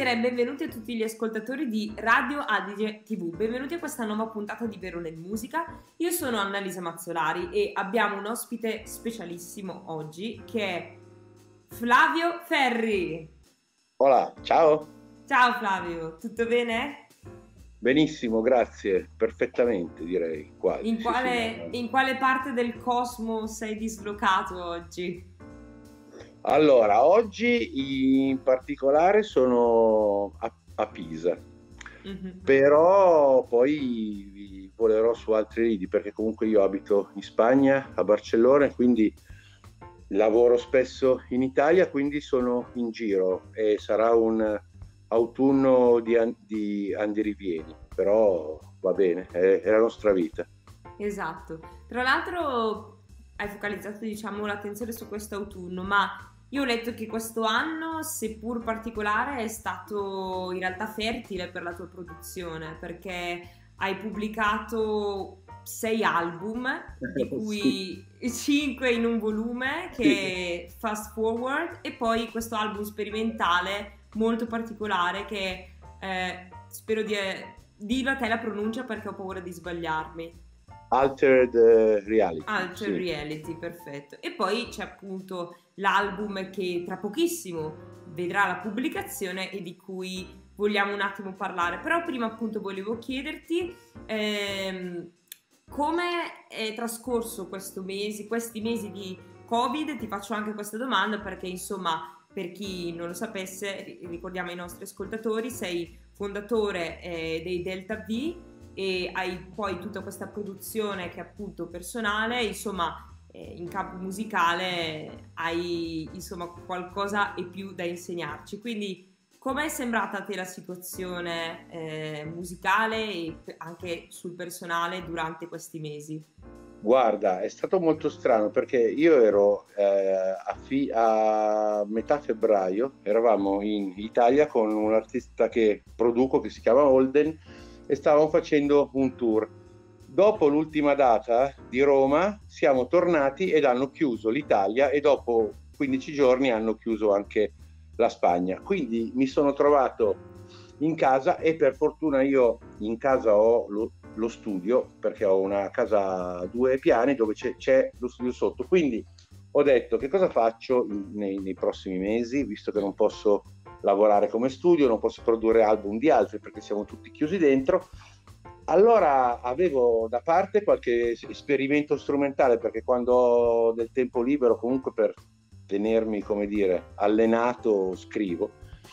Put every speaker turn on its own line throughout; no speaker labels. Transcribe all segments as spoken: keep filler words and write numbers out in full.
Buonasera e benvenuti a tutti gli ascoltatori di Radio Adige tivù. Benvenuti a questa nuova puntata di Verona in Musica. Io sono Annalisa Mazzolari e abbiamo un ospite specialissimo oggi che è Flavio Ferri.
Hola, ciao.
Ciao Flavio, tutto bene?
Benissimo, grazie, perfettamente direi. Quasi,
In
sì,
quale,
sì.
in quale parte del cosmo sei dislocato oggi?
Allora, oggi in particolare sono a, a Pisa,
Mm-hmm.
però poi volerò su altri lidi perché comunque io abito in Spagna, a Barcellona, e quindi lavoro spesso in Italia, quindi sono in giro e sarà un autunno di, di andirivieni, però va bene, è, è la nostra vita.
Esatto. Tra l'altro hai focalizzato, diciamo, l'attenzione su questo autunno, ma io ho letto che questo anno, seppur particolare, è stato in realtà fertile per la tua produzione, perché hai pubblicato sei album, di cui cinque in un volume, che è Fast Forward, e poi questo album sperimentale molto particolare che eh, spero di... Dillo a te la pronuncia perché ho paura di sbagliarmi.
Altered Reality.
Altered
sì.
Reality, perfetto. E poi c'è appunto l'album che tra pochissimo vedrà la pubblicazione e di cui vogliamo un attimo parlare. Però prima appunto volevo chiederti ehm, come è trascorso questo mese, questi mesi di Covid. Ti faccio anche questa domanda perché insomma, per chi non lo sapesse, ricordiamo ai nostri ascoltatori, sei fondatore eh, dei Delta V e hai poi tutta questa produzione che è appunto personale, insomma eh, in campo musicale hai insomma qualcosa e più da insegnarci, quindi com'è sembrata a te la situazione eh, musicale e anche sul personale durante questi mesi?
Guarda, è stato molto strano perché io ero eh, a, fi- a metà febbraio, eravamo in Italia con un artista che produco che si chiama Holden e stavamo facendo un tour. Dopo l'ultima data di Roma siamo tornati ed hanno chiuso l'Italia e dopo quindici giorni hanno chiuso anche la Spagna. Quindi mi sono trovato in casa e per fortuna io in casa ho lo, lo studio perché ho una casa a due piani dove c'è, c'è lo studio sotto. Quindi ho detto che cosa faccio nei, nei prossimi mesi, visto che non posso lavorare come studio, non posso produrre album di altri perché siamo tutti chiusi dentro. Allora avevo da parte qualche esperimento strumentale perché quando ho del tempo libero comunque per tenermi, come dire, allenato scrivo,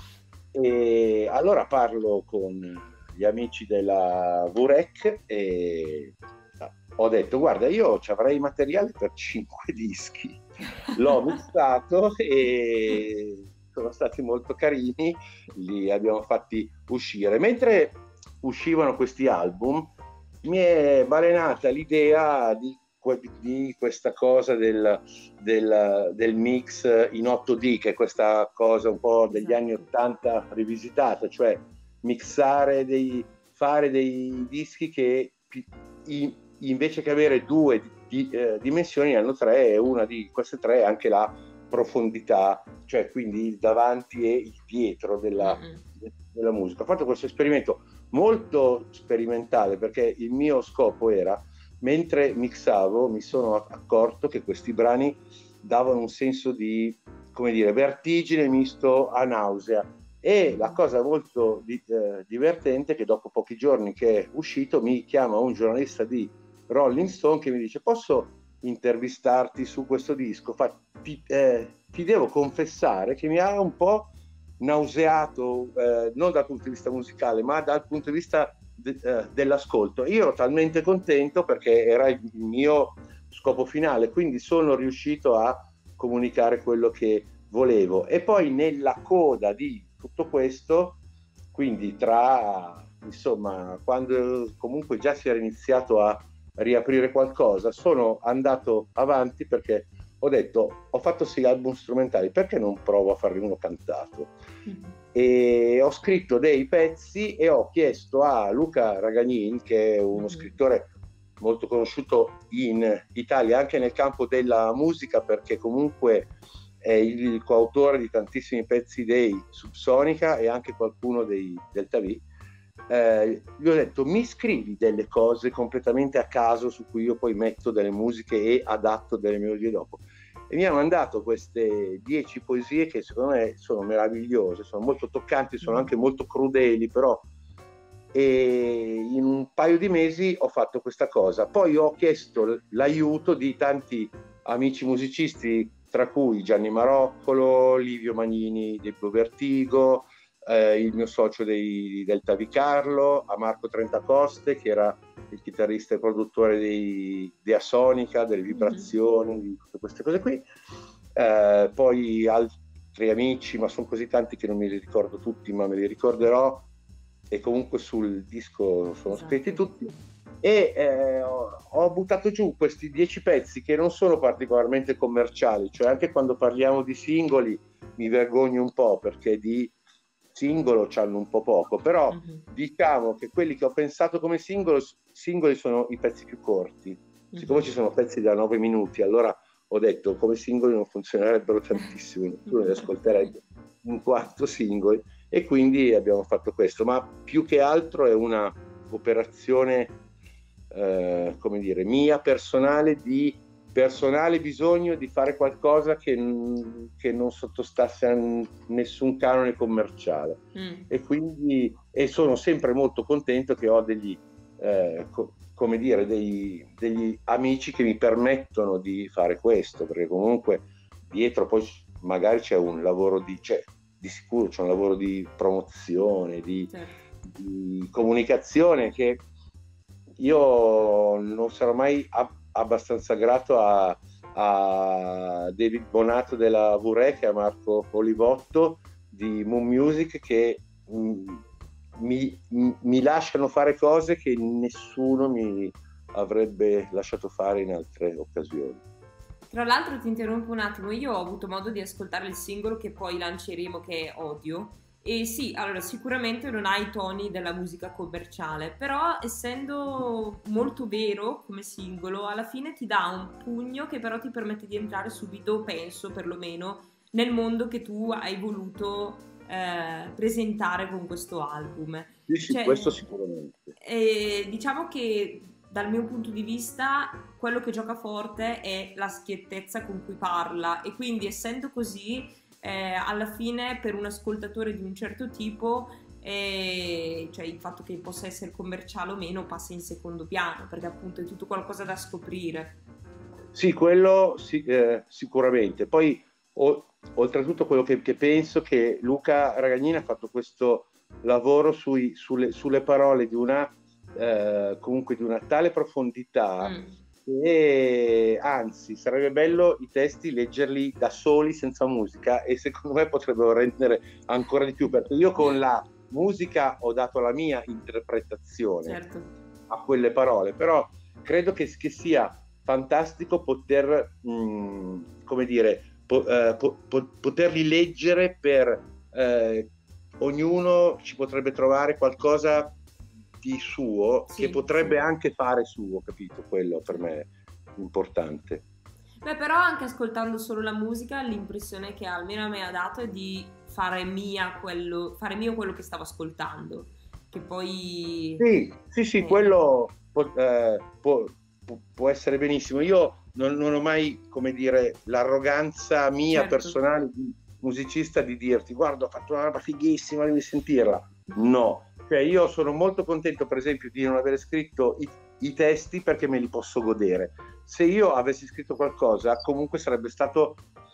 e allora parlo con gli amici della V U R E C e ho detto guarda, io ci avrei materiale per cinque dischi, l'ho mixato e sono stati molto carini, li abbiamo fatti uscire. Mentre uscivano questi album mi è balenata l'idea di, di questa cosa del, del, del mix in otto D, che è questa cosa un po' degli anni ottanta rivisitata, cioè mixare dei, fare dei dischi che in, invece che avere due di, eh, dimensioni hanno tre, e una di queste tre è anche la profondità, cioè quindi il davanti e il dietro della, mm-hmm. della musica. Ho fatto questo esperimento molto sperimentale perché il mio scopo era, mentre mixavo mi sono accorto che questi brani davano un senso di, come dire, vertigine misto a nausea, e la cosa molto di, eh, divertente è che dopo pochi giorni che è uscito mi chiama un giornalista di Rolling Stone che mi dice posso intervistarti su questo disco? Fa, ti, eh, ti devo confessare che mi ha un po' nauseato, eh, non dal punto di vista musicale ma dal punto di vista de, eh, dell'ascolto. Io ero talmente contento perché era il mio scopo finale, quindi sono riuscito a comunicare quello che volevo. E poi nella coda di tutto questo, quindi tra insomma quando comunque già si era iniziato a riaprire qualcosa, sono andato avanti perché ho detto ho fatto sei album strumentali, perché non provo a farne uno cantato? Mm-hmm. E ho scritto dei pezzi e ho chiesto a Luca Ragagnin, che è uno mm-hmm. scrittore molto conosciuto in Italia anche nel campo della musica, perché comunque è il coautore di tantissimi pezzi dei Subsonica e anche qualcuno dei Delta V. Eh, gli ho detto: mi scrivi delle cose completamente a caso su cui io poi metto delle musiche e adatto delle melodie dopo. E mi ha mandato queste dieci poesie che secondo me sono meravigliose, sono molto toccanti, sono anche molto crudeli, però. E in un paio di mesi ho fatto questa cosa. Poi ho chiesto l'aiuto di tanti amici musicisti, tra cui Gianni Maroccolo, Livio Magnini dei Blue Vertigo, eh, il mio socio dei Delta V Carlo, a Marco Trentacoste, che era il chitarrista e produttore dei, di Asonica, delle vibrazioni, mm-hmm. di tutte queste cose qui. Eh, poi altri amici, ma sono così tanti che non mi li ricordo tutti, ma me li ricorderò, e comunque sul disco sono esatto. scritti tutti. E eh, ho, ho buttato giù questi dieci pezzi che non sono particolarmente commerciali, cioè anche quando parliamo di singoli mi vergogno un po' perché di singolo c'hanno un po' poco, però uh-huh. diciamo che quelli che ho pensato come singolo, singoli sono i pezzi più corti. Uh-huh. Siccome ci sono pezzi da nove minuti, allora ho detto come singoli non funzionerebbero tantissimo, nessuno li ascolterebbe in quattro singoli, e quindi abbiamo fatto questo, ma più che altro è una operazione eh, come dire mia personale, di personale bisogno di fare qualcosa che, che non sottostasse a nessun canone commerciale. Mm. E quindi e sono sempre molto contento che ho degli eh, co- come dire dei, degli amici che mi permettono di fare questo, perché comunque dietro poi magari c'è un lavoro di cioè, di sicuro c'è un lavoro di promozione, di, certo. di comunicazione, che io non sarò mai ab- abbastanza grato a, a David Bonato della V-Rec e a Marco Olivotto di Moon Music, che mh, mi, m- mi lasciano fare cose che nessuno mi avrebbe lasciato fare in altre occasioni.
Tra l'altro ti interrompo un attimo, io ho avuto modo di ascoltare il singolo che poi lanceremo, che è Odio, e sì, allora sicuramente non ha i toni della musica commerciale, però essendo molto vero come singolo, alla fine ti dà un pugno che però ti permette di entrare subito, penso perlomeno, nel mondo che tu hai voluto eh, presentare con questo album.
Sì, sì, cioè, questo sicuramente.
Eh, diciamo che dal mio punto di vista quello che gioca forte è la schiettezza con cui parla, e quindi essendo così eh, alla fine per un ascoltatore di un certo tipo eh, cioè il fatto che possa essere commerciale o meno passa in secondo piano, perché appunto è tutto qualcosa da scoprire.
Sì, quello sì, eh, sicuramente. Poi o, oltretutto quello che, che penso che Luca Ragagnini ha fatto questo lavoro sui, sulle, sulle parole di una Eh, comunque di una tale profondità mm. e anzi sarebbe bello i testi leggerli da soli senza musica, e secondo me potrebbero rendere ancora di più, perché io con la musica ho dato la mia interpretazione certo. a quelle parole, però credo che, che sia fantastico poter mh, come dire po- eh, po- po- poterli leggere per eh, ognuno ci potrebbe trovare qualcosa di suo, sì, che potrebbe sì. anche fare suo, capito? Quello per me è importante.
Beh, però anche ascoltando solo la musica, l'impressione che almeno a me ha dato è di fare mia quello, fare mio quello che stavo ascoltando, che poi
sì, sì, sì, eh. quello può, eh, può, può essere benissimo. Io non, non ho mai, come dire, l'arroganza mia certo. personale di musicista di dirti guarda, ho fatto una roba fighissima, devi sentirla. No. Cioè io sono molto contento per esempio di non aver scritto i, i testi, perché me li posso godere. Se io avessi scritto qualcosa comunque sarebbe stato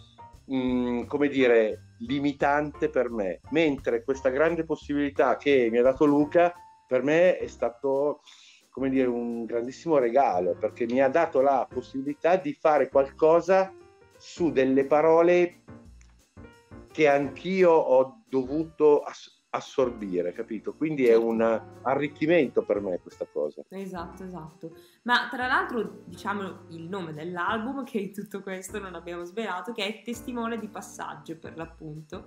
mh, come dire limitante per me, mentre questa grande possibilità che mi ha dato Luca per me è stato come dire un grandissimo regalo, perché mi ha dato la possibilità di fare qualcosa su delle parole che anch'io ho dovuto ass- assorbire, capito? Quindi certo. è un arricchimento per me questa cosa.
Esatto, esatto. Ma tra l'altro diciamo il nome dell'album, che in tutto questo non abbiamo svelato, che è Testimone di passaggio per l'appunto.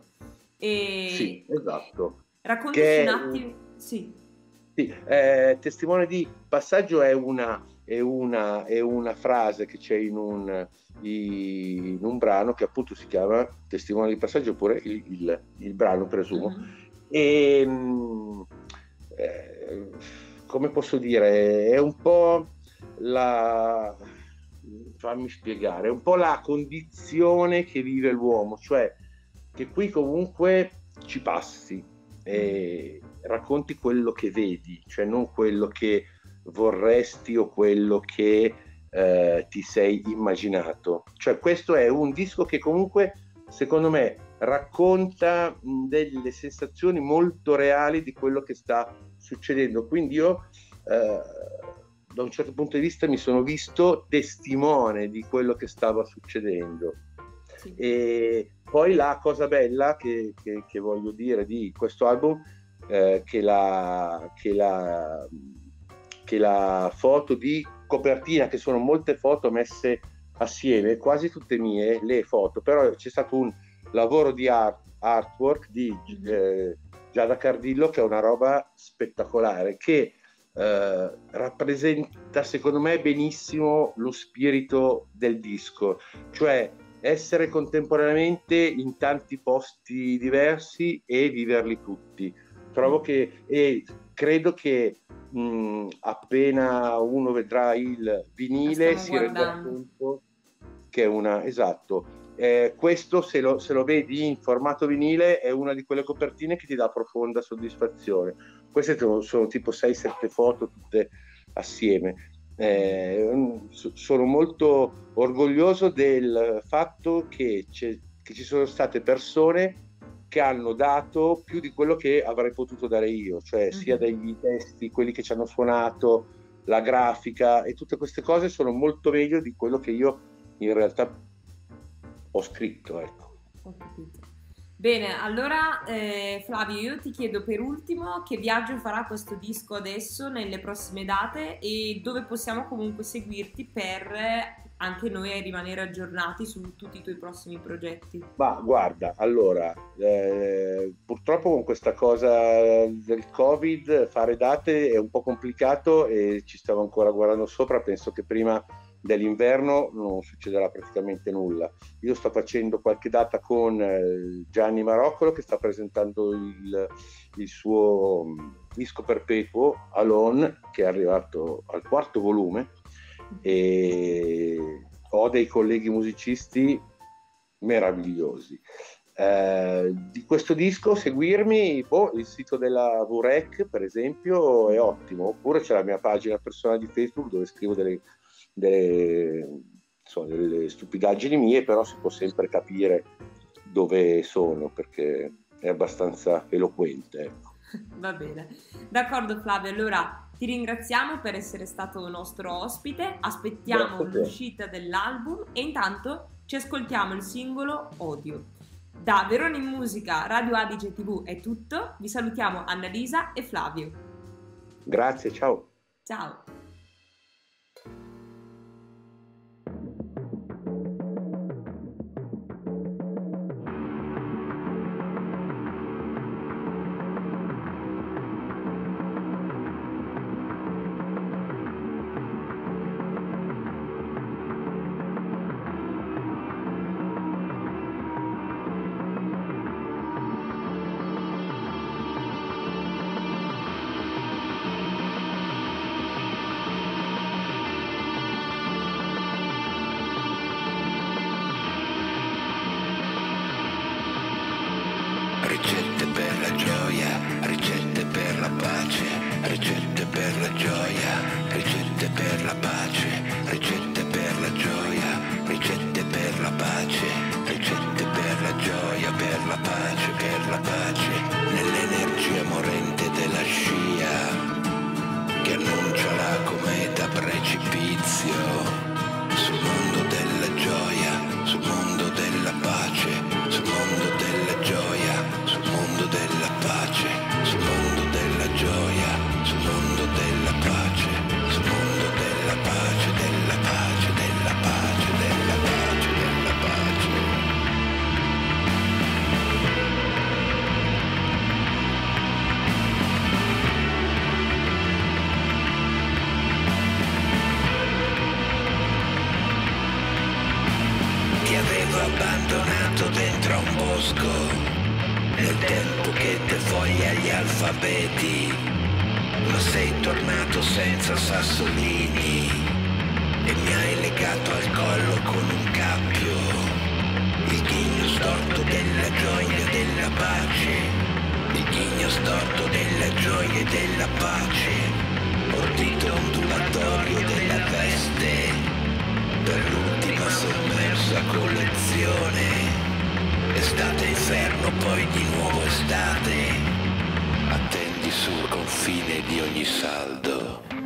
E
sì, esatto.
Raccontaci un attimo. Sì.
Sì, eh, Testimone di passaggio è una e una, e una frase che c'è in un, in un brano che appunto si chiama Testimone di passaggio, oppure il, il, il brano, presumo. Mm-hmm. E eh, come posso dire, è un po' la, fammi spiegare, è un po' la condizione che vive l'uomo, cioè che qui comunque ci passi e racconti quello che vedi, cioè non quello che vorresti o quello che eh, ti sei immaginato. Cioè questo è un disco che comunque secondo me racconta mh, delle sensazioni molto reali di quello che sta succedendo, quindi io eh, da un certo punto di vista mi sono visto testimone di quello che stava succedendo. Sì. E poi la cosa bella che, che, che voglio dire di questo album eh, che la che la che la foto di copertina, che sono molte foto messe assieme, quasi tutte mie le foto, però c'è stato un lavoro di art, artwork di eh, Giada Cardillo, che è una roba spettacolare, che eh, rappresenta secondo me benissimo lo spirito del disco, cioè essere contemporaneamente in tanti posti diversi e viverli tutti. Trovo che, e credo che mh, appena uno vedrà il vinile si renderà conto che è una, esatto, eh, questo se lo, se lo vedi in formato vinile è una di quelle copertine che ti dà profonda soddisfazione. Queste sono, sono tipo sei sette foto tutte assieme. Eh, sono molto orgoglioso del fatto che, c'è, che ci sono state persone che hanno dato più di quello che avrei potuto dare io, cioè sia degli testi, quelli che ci hanno suonato, la grafica, e tutte queste cose sono molto meglio di quello che io in realtà ho scritto, ecco.
Ho capito. Bene, allora eh, Flavio, io ti chiedo per ultimo che viaggio farà questo disco adesso nelle prossime date e dove possiamo comunque seguirti per anche noi rimanere aggiornati su tutti i tuoi prossimi progetti.
Ma guarda, allora, eh, purtroppo con questa cosa del Covid fare date è un po' complicato e ci stiamo ancora guardando sopra, penso che prima dell'inverno non succederà praticamente nulla. Io sto facendo qualche data con eh, Gianni Maroccolo, che sta presentando il, il suo disco perpetuo Alone, che è arrivato al quarto volume, e ho dei colleghi musicisti meravigliosi. Eh, di questo disco seguirmi, boh, il sito della V R E C per esempio è ottimo, oppure c'è la mia pagina personale di Facebook dove scrivo delle Delle, insomma, delle stupidaggini mie, però si può sempre capire dove sono perché è abbastanza eloquente, ecco.
Va bene, d'accordo Flavio, allora ti ringraziamo per essere stato nostro ospite, aspettiamo l'uscita dell'album e intanto ci ascoltiamo il singolo Odio. Da Verona in Musica, Radio Adige tivù è tutto, vi salutiamo Annalisa e Flavio.
Grazie, ciao.
Ciao.
Ricette per la gioia, ricette per la pace, ricette per la gioia, ricette per la pace, ricette per la gioia, ricette per la pace, ricette per la gioia, per la pace, per la pace, nell'energia morente della scia che annuncia la cometa precipizio sul mondo della gioia, sul mondo della pace, sul mondo della gioia, sul mondo della pace, sul mondo della gioia, sul mondo della pace, sul mondo della pace, della pace, della pace, della pace, della pace. morto dentro a un bosco, nel tempo che te foglia gli alfabeti, ma sei tornato senza sassolini e mi hai legato al collo con un cappio, il ghigno storto della gioia e della pace, il ghigno storto della gioia e della pace, ordito ondulatorio della veste, per l'ultima sommersa collezione, estate inferno poi di nuovo estate, attendi sul confine di ogni saldo.